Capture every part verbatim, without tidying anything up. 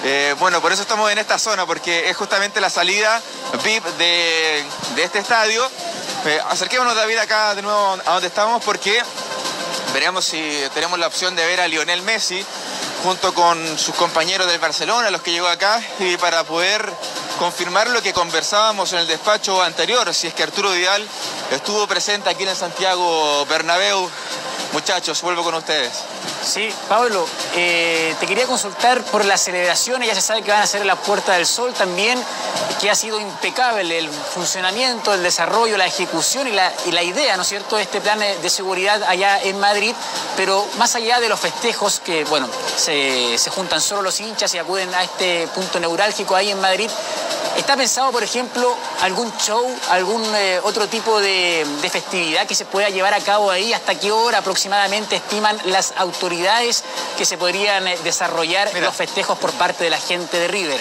Eh, bueno, por eso estamos en esta zona, porque es justamente la salida V I P de, de este estadio. Eh, acerquémonos, David, acá de nuevo a donde estamos, porque veremos si tenemos la opción de ver a Lionel Messi junto con sus compañeros del Barcelona, los que llegó acá, y para poder confirmar lo que conversábamos en el despacho anterior, si es que Arturo Vidal estuvo presente aquí en el Santiago Bernabéu. Muchachos, vuelvo con ustedes. Sí, Pablo, eh, te quería consultar por las celebraciones. Ya se sabe que van a ser en la Puerta del Sol también, que ha sido impecable el funcionamiento, el desarrollo, la ejecución y la, y la idea, ¿no es cierto?, de este plan de seguridad allá en Madrid. Pero más allá de los festejos, que, bueno, se, se juntan solo los hinchas y acuden a este punto neurálgico ahí en Madrid, ¿está pensado, por ejemplo, algún show, algún eh, otro tipo de, de festividad que se pueda llevar a cabo ahí? ¿Hasta qué hora aproximadamente estiman las autoridades que se podrían eh, desarrollar Mira. los festejos por parte de la gente de River?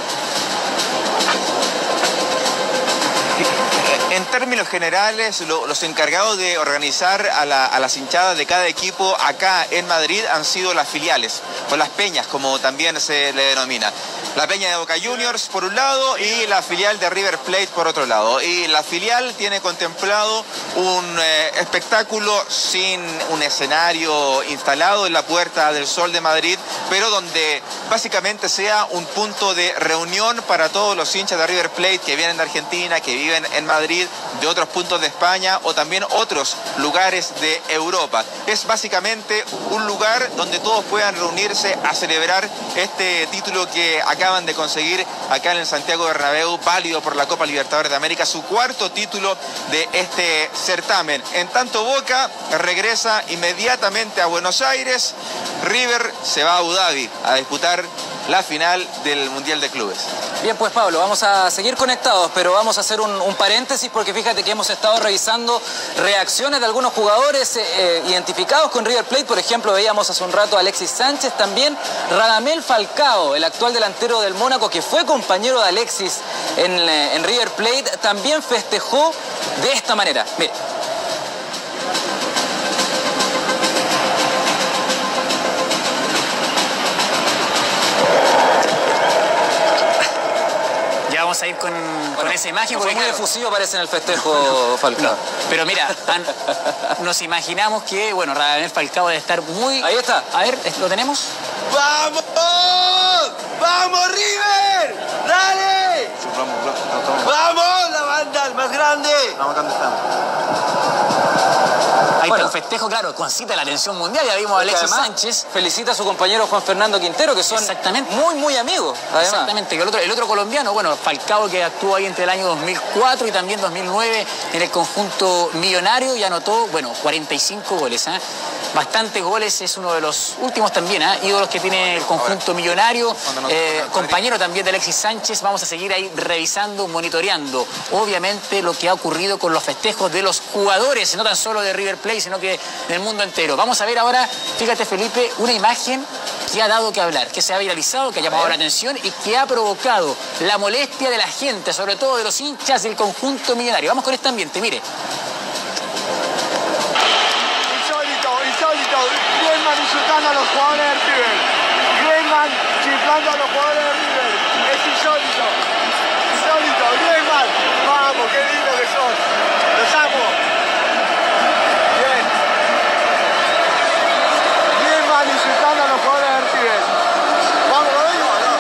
En términos generales, lo, los encargados de organizar a, la, a las hinchadas de cada equipo acá en Madrid han sido las filiales, o las peñas, como también se le denomina. La peña de Boca Juniors por un lado y la filial de River Plate por otro lado. Y la filial tiene contemplado un eh, espectáculo sin un escenario instalado en la Puerta del Sol de Madrid, pero donde básicamente sea un punto de reunión para todos los hinchas de River Plate que vienen de Argentina, que viven en Madrid, de otros puntos de España o también otros lugares de Europa. Es básicamente un lugar donde todos puedan reunirse a celebrar este título que acaban de conseguir acá en el Santiago Bernabéu, válido por la Copa Libertadores de América, su cuarto título de este certamen. En tanto, Boca regresa inmediatamente a Buenos Aires. River se va a Abu Dhabi a disputar la final del Mundial de Clubes. Bien, pues Pablo, vamos a seguir conectados, pero vamos a hacer un, un paréntesis porque fíjate que hemos estado revisando reacciones de algunos jugadores eh, eh, identificados con River Plate. Por ejemplo, veíamos hace un rato a Alexis Sánchez, también Radamel Falcao, el actual delantero del Mónaco, que fue compañero de Alexis en, eh, en River Plate, también festejó de esta manera. Mire. Vamos a ir con, bueno, con esa imagen. Porque muy efusivo parece en el festejo Falcao. No, pero mira, an, nos imaginamos que, bueno, Radamel Falcao debe estar muy... Ahí está. A ver, ¿lo tenemos? ¡Vamos! ¡Vamos, River! ¡Dale! Sí, vamos, vamos, vamos. ¡Vamos! ¡La banda, el más grande! Vamos, ¿dónde estamos? Ahí bueno, está el festejo, claro, concita la atención mundial. Ya vimos a Alexis Sánchez. Felicita a su compañero Juan Fernando Quintero, que son Exactamente. muy, muy amigos. Además. Exactamente. Que el, otro, el otro colombiano, bueno, Falcao, que actuó ahí entre el año dos mil cuatro y también dos mil nueve en el conjunto millonario y anotó, bueno, cuarenta y cinco goles. ¿eh? Bastantes goles, es uno de los últimos también, ¿eh? ídolos que tiene el conjunto millonario. Eh, compañero también de Alexis Sánchez. Vamos a seguir ahí revisando, monitoreando, obviamente, lo que ha ocurrido con los festejos de los jugadores, no tan solo de River Plate, sino que del mundo entero. Vamos a ver ahora, fíjate, Felipe, una imagen que ha dado que hablar, que se ha viralizado, que ha llamado la atención y que ha provocado la molestia de la gente, sobre todo de los hinchas del conjunto millonario. Vamos con este ambiente, mire. Insólito, insólito. Griezmann insultando a los jugadores de River. Griezmann chiflando a los jugadores de River. Es insólito. Insólito. Griezmann. Vamos, qué lindo que son. Los amo. Bien. Griezmann insultando a los jugadores de River. Vamos, lo digo, ¿no?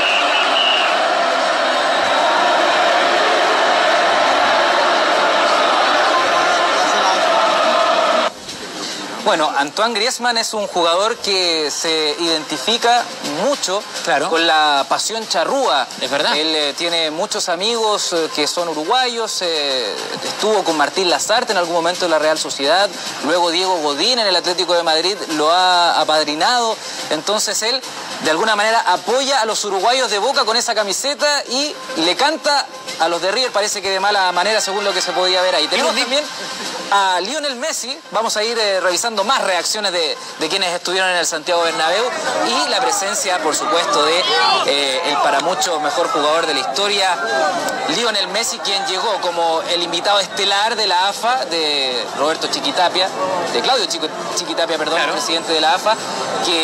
Bueno, Antoine Griezmann es un jugador que se identifica mucho claro. con la pasión charrúa. Es verdad. Él eh, tiene muchos amigos eh, que son uruguayos, eh, estuvo con Martín Lazarte en algún momento en la Real Sociedad, luego Diego Godín en el Atlético de Madrid lo ha apadrinado. Entonces él, de alguna manera, apoya a los uruguayos de Boca con esa camiseta y le canta a los de River, parece que de mala manera, según lo que se podía ver ahí. Tenemos también a Lionel Messi. Vamos a ir eh, revisando más reacciones de, de quienes estuvieron en el Santiago Bernabéu y la presencia, por supuesto, de eh, el para muchos mejor jugador de la historia, Lionel Messi, quien llegó como el invitado estelar de la A F A, de Roberto Chiquitapia, de Claudio Chico, Chiquitapia, perdón, claro. presidente de la A F A, que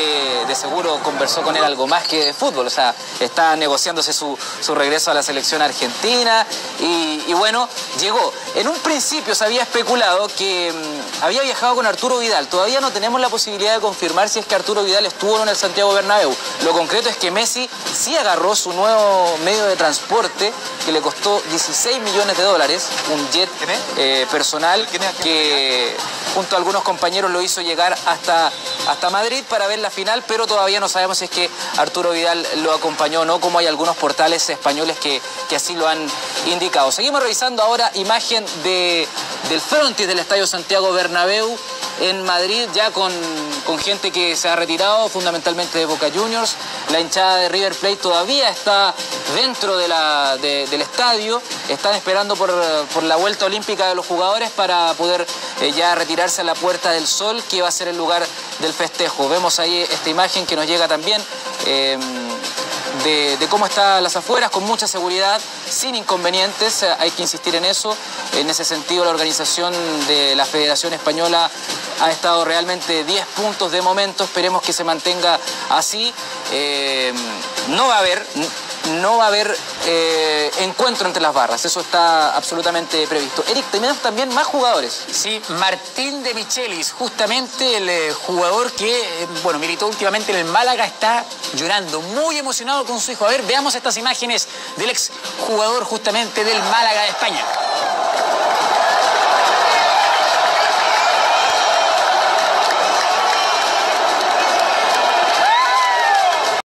de seguro conversó con él algo más que de fútbol, o sea, está negociándose su, su regreso a la selección argentina y, y bueno, llegó. En un principio se había especulado que mmm, había viajado con Arturo Vidal. Todavía no tenemos la posibilidad de confirmar si es que Arturo Vidal estuvo o no en el Santiago Bernabéu. Lo concreto es que Messi sí agarró su nuevo medio de transporte que le costó dieciséis millones de dólares, un jet eh, personal que junto a algunos compañeros lo hizo llegar hasta, hasta Madrid para ver la final, pero todavía no sabemos si es que Arturo Vidal lo acompañó o no, como hay algunos portales españoles que, que así lo han indicado. Seguimos revisando ahora imagen de, del frontis del Estadio Santiago Bernabéu en Madrid, ya con, con gente que se ha retirado, fundamentalmente de Boca Juniors. La hinchada de River Plate todavía está dentro de la, de, del estadio, están esperando por, por la vuelta olímpica de los jugadores para poder eh, ya retirarse a la Puerta del Sol, que va a ser el lugar del festejo. Vemos ahí esta imagen que nos llega también eh, de, de cómo están las afueras, con mucha seguridad, sin inconvenientes, hay que insistir en eso. En ese sentido, la organización de la Federación Española ha estado realmente diez puntos de momento, esperemos que se mantenga así. Eh, no va a haber... No va a haber eh, encuentro entre las barras, eso está absolutamente previsto. Eric, tenemos también más jugadores. Sí, Martín de Michelis, justamente el eh, jugador que, eh, bueno, militó últimamente en el Málaga, está llorando, muy emocionado con su hijo. A ver, veamos estas imágenes del ex jugador justamente del Málaga de España.